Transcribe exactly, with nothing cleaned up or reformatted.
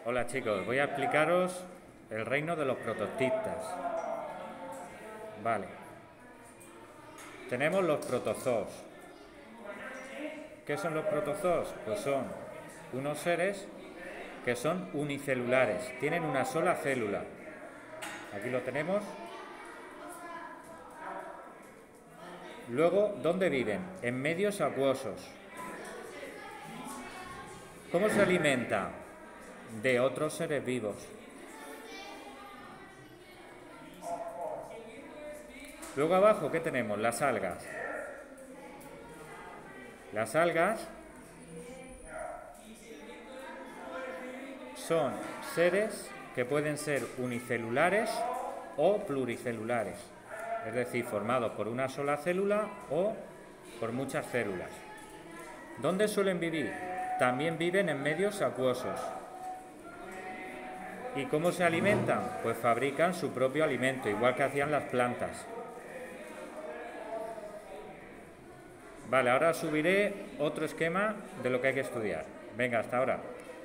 Hola chicos, voy a explicaros el reino de los protoctistas. Vale. Tenemos los protozoos. ¿Qué son los protozoos? Pues son unos seres que son unicelulares, tienen una sola célula. Aquí lo tenemos. Luego, ¿dónde viven? En medios acuosos. ¿Cómo se alimenta? De otros seres vivos. Luego abajo, ¿qué tenemos? Las algas. Las algas son seres que pueden ser unicelulares o pluricelulares, es decir, formados por una sola célula o por muchas células. ¿Dónde suelen vivir? También viven en medios acuosos. ¿Y cómo se alimentan? Pues fabrican su propio alimento, igual que hacían las plantas. Vale, ahora subiré otro esquema de lo que hay que estudiar. Venga, hasta ahora.